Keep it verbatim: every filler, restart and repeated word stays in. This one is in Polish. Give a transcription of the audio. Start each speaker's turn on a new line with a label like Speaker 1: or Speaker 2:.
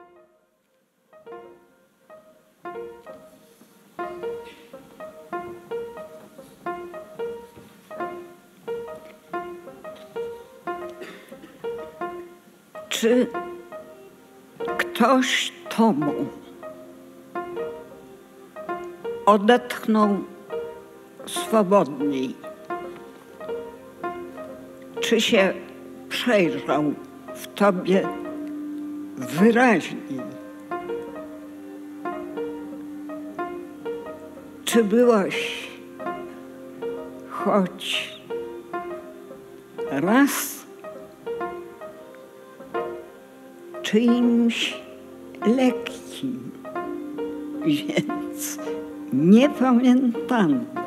Speaker 1: Czy ktoś tobą odetchnął swobodniej? Czy się przejrzał w tobie wyraźniej? Czy byłeś choć raz czyimś lekkim, więc niepamiętanym?